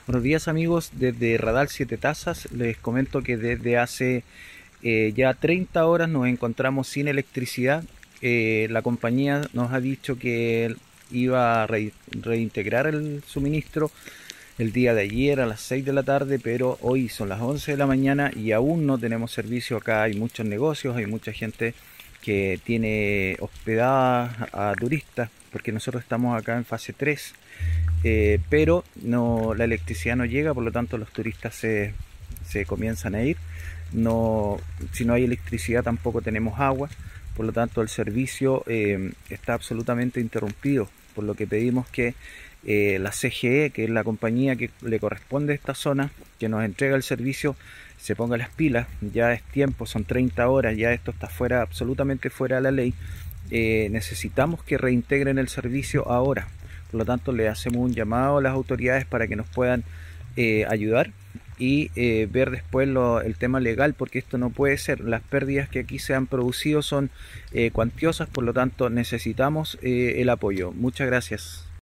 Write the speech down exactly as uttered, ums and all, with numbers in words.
Buenos días amigos, desde Radal Siete Tazas les comento que desde hace eh, ya treinta horas nos encontramos sin electricidad. Eh, la compañía nos ha dicho que iba a re reintegrar el suministro el día de ayer a las seis de la tarde, pero hoy son las once de la mañana y aún no tenemos servicio. Acá hay muchos negocios, hay mucha gente que tiene hospedadas a turistas, porque nosotros estamos acá en fase tres. Eh, pero no, la electricidad no llega, por lo tanto los turistas se, se comienzan a ir. No, si no hay electricidad tampoco tenemos agua, por lo tanto el servicio eh, está absolutamente interrumpido, por lo que pedimos que eh, la C G E, que es la compañía que le corresponde a esta zona, que nos entrega el servicio, se ponga las pilas. Ya es tiempo, son treinta horas, ya esto está fuera, absolutamente fuera de la ley. Eh, necesitamos que reintegren el servicio ahora. Por lo tanto, le hacemos un llamado a las autoridades para que nos puedan eh, ayudar y eh, ver después lo, el tema legal, porque esto no puede ser. Las pérdidas que aquí se han producido son eh, cuantiosas, por lo tanto necesitamos eh, el apoyo. Muchas gracias.